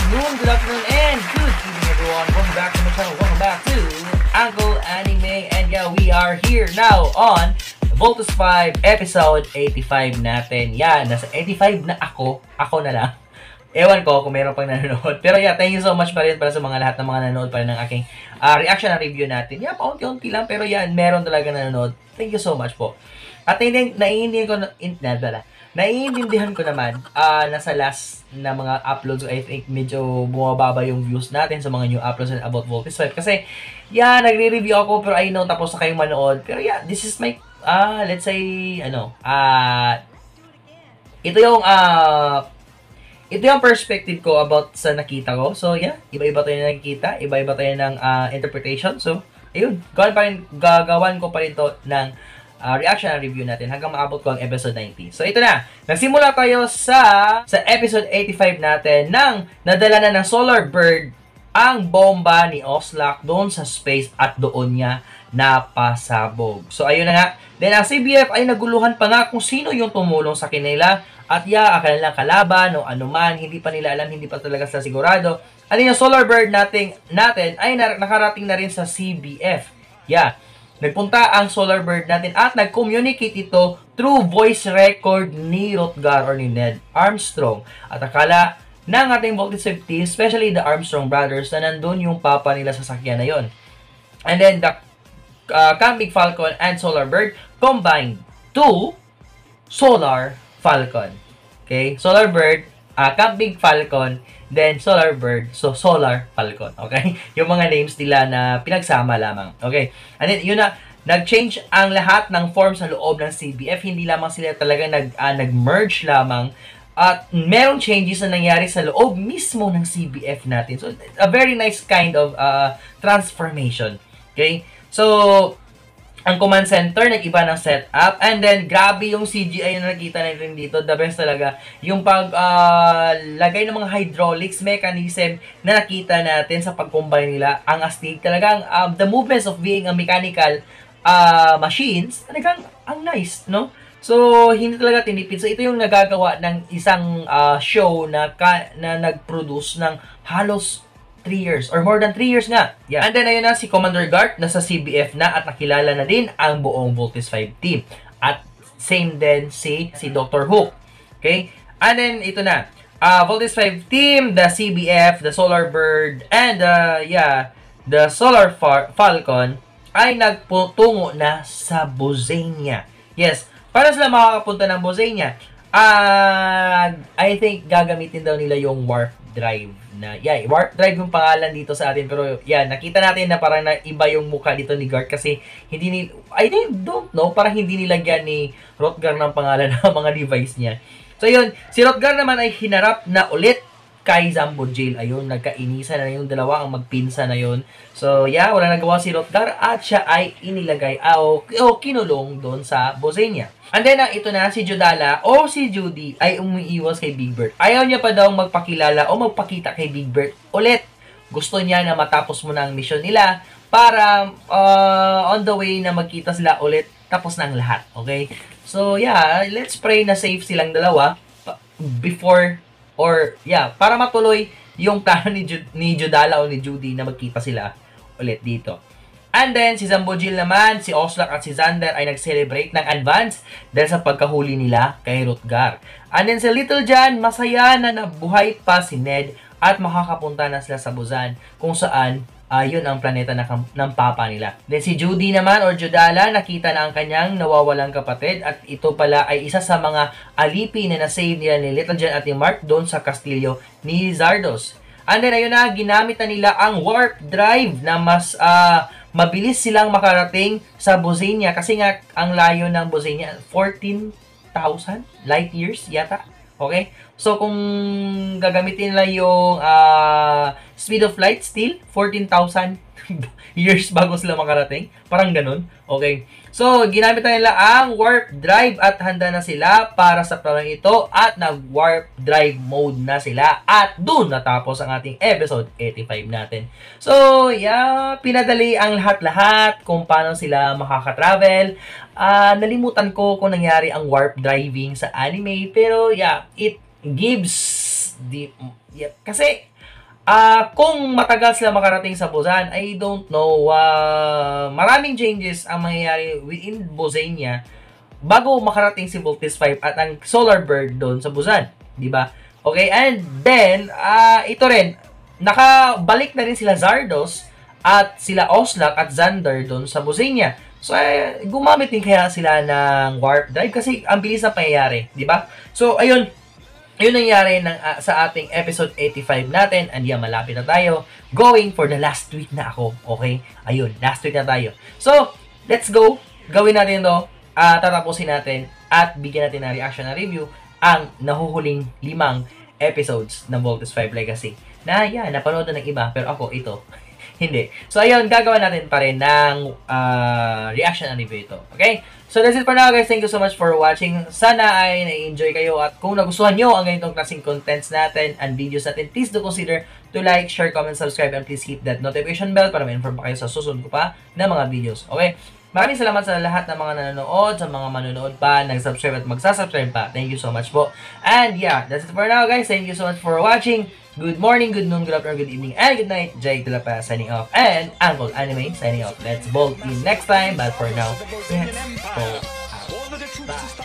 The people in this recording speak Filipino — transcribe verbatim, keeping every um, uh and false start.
afternoon, good afternoon, and good evening, everyone. Welcome back to my channel. Welcome back to Uncle Anime. And yeah, we are here now on Voltus five, episode eighty-five natin. Yeah, nasa eighty-five na ako. Ako na lang. Ewan ko kung meron pang nanonood. Pero yeah, thank you so much pa rin para sa mga lahat ng mga nanonood pa rin ng aking uh, reaction na review natin. Yeah, paunti-unti lang. Pero yeah, meron talaga nanonood. Thank you so much po. At naiintindihan ko na, in, na, na, naiintindihan ko naman uh, nasa last na mga uploads, I think medyo bumababa yung views natin sa mga new uploads about Voltus five. Kasi, yeah, nagre-review ako pero I know tapos na kayong manood. Pero yeah, this is my, uh, let's say, ano, ah, uh, ito yung, ah, uh, ito yung perspective ko about sa nakita ko. So, yeah, iba-iba tayo na nakikita, iba-iba tayo ng uh, interpretation. So, ayun, gawin pa rin, gagawan ko pa rin to ng uh, reaction and review natin hanggang maabot ko ang episode ninety. So, ito na. Nagsimula tayo sa sa episode eighty-five natin nang nadala na ng Solar Bird ang bomba ni Oslak doon sa space at doon niya napasabog. So, ayun na nga. Then, ang C B F ay naguluhan pa nga kung sino yung tumulong sa kanila. At yeah, ang kanilang kalaban o anuman, hindi pa nila alam, hindi pa talaga sila sigurado. At yung Solar Bird natin, natin ay nakarating na rin sa C B F. Yeah, nagpunta ang Solar Bird natin at nag-communicate ito through voice record ni Rutger or ni Ned Armstrong. At akala ng ating Voltus five team, especially the Armstrong brothers, na nandun yung papa nila sa sakyan na yon. And then the uh, Camp Big Falcon and Solar Bird combined to Solar Falcon. Okay? Solar Bird, uh, Camp Big Falcon, then Solar Bird, so Solar Falcon. Okay? Yung mga names nila na pinagsama lamang. Okay? And then, yun na, nag-change ang lahat ng forms sa loob ng C B F. Hindi lamang sila talaga nag, uh, nag-merge lamang. At merong changes na nangyari sa loob mismo ng C B F natin. So, a very nice kind of uh, transformation. Okay? So, ang command center, nag-iba ng setup. And then, grabe yung C G I na nakita natin dito. The best talaga. Yung pag-lagay uh, ng mga hydraulics mechanism na nakita natin sa pag-combine nila. Ang astig. Talagang, um, the movements of being a mechanical uh, machines, talagang, ang nice, no? So, hindi talaga tinipid. So, ito yung nagagawa ng isang uh, show na, ka, na nag-produce ng halos three years or more than three years nga. Yeah. And then ayun na si Commander Gart nasa C B F na at nakilala na din ang buong Voltus five team. At same din si si Doctor Hook. Okay? And then ito na. Uh, Voltus five team, the C B F, the Solar Bird, and uh, yeah, the Solar Far Falcon ay nagtungo na sa Bosania. Yes. Para sila makakapunta ng Bosania, uh, I think gagamitin daw nila yung warp drive na, yeah, warp drive yung pangalan dito sa atin, pero yeah, nakita natin na parang na iba yung mukha dito ni Gart kasi hindi ni, I don't know, parang hindi nilagyan ni Rutger ng pangalan ng mga device niya. So yun, si Rutger naman ay hinarap na ulit kay Zambojil. Ayun, nagkainisa na yung dalawa, ang magpinsa na yun. So yeah, wala nagawa si Rutger at siya ay inilagay o, o kinulong doon sa Bosania. And then, uh, ito na, si Judala o si Judy ay umiiwas kay Big Bird. Ayaw niya pa daw magpakilala o magpakita kay Big Bird ulit. Gusto niya na matapos muna ang mission nila para uh, on the way na magkita sila ulit, tapos na ang lahat. Okay? So, yeah, let's pray na safe silang dalawa before or, yeah, para matuloy yung plano ni, Ju ni Judala o ni Judy na magkita sila ulit dito. And then, si Zambojil naman, si Oslak at si Xander ay nag-celebrate ng advance dahil sa pagkahuli nila kay Rutger. And then, si Little John, masaya na nabuhay pa si Ned at makakapunta na sila sa Busan kung saan uh, yun ang planeta na, ng papa nila. Then, si Judy naman or Judala, nakita na ang kanyang nawawalang kapatid at ito pala ay isa sa mga alipi na nasave nila ni Little John at ni Mark doon sa kastilyo ni Zardos. And then, ayun na, ginamit na nila ang warp drive na mas uh, mabilis silang makarating sa Bosania kasi nga ang layo ng Bosania fourteen thousand light years yata. Okay? So kung gagamitin nila yung uh, speed of light still fourteen thousand years bago sila makarating. Parang ganun. Okay? So, ginamit na nila ang warp drive at handa na sila para sa planong ito at nag-warp drive mode na sila. At doon natapos ang ating episode eighty-five natin. So, yeah, pinadali ang lahat-lahat kung paano sila makaka-travel. Uh, nalimutan ko kung nangyari ang warp driving sa anime. Pero, yeah, it gives the... Yeah, kasi, Ah, kung matagal sila makarating sa Busan, I don't know. Uh, maraming changes ang mangyayari within Bosania bago makarating si Voltes five at ang Solar Bird doon sa Busan, di ba? Okay, and then ah uh, ito rin, nakabalik na rin sila Zardos at sila Oslak at Xander doon sa Bosania. So, eh, gumamit din kaya sila ng warp drive kasi ang bilis na pangyayari, di ba? So, ayun, yun nangyari ng, uh, sa ating episode eighty-five natin. And yan, malapit na tayo. Going for the last tweet na ako. Okay? Ayun, last tweet na tayo. So, let's go. Gawin natin ito. Uh, tatapusin natin. At bigyan natin ng reaction na review ang nahuhuling limang episodes ng Voltes five Legacy. Na yan, napanood na ng iba. Pero ako, ito. Hindi. So, ayun, gagawa natin pa rin ng uh, reaction na review ito. Okay? So, that's it for now, guys. Thank you so much for watching. Sana ay na-enjoy kayo. At kung nagustuhan nyo ang ganitong klaseng contents natin and videos natin, please do consider to like, share, comment, subscribe, and please hit that notification bell para ma-inform pa kayo sa susunod ko pa na mga videos. Okay? Maraming salamat sa lahat ng mga nanonood, sa mga manonood pa, nag-subscribe at magsasubscribe pa. Thank you so much po. And yeah, that's it for now, guys. Thank you so much for watching. Good morning, good noon, good afternoon, good evening, and good night. Jay Dilapa signing off, and Uncle Anime signing off. Let's bolt in next time, but for now, let's go out. Bye.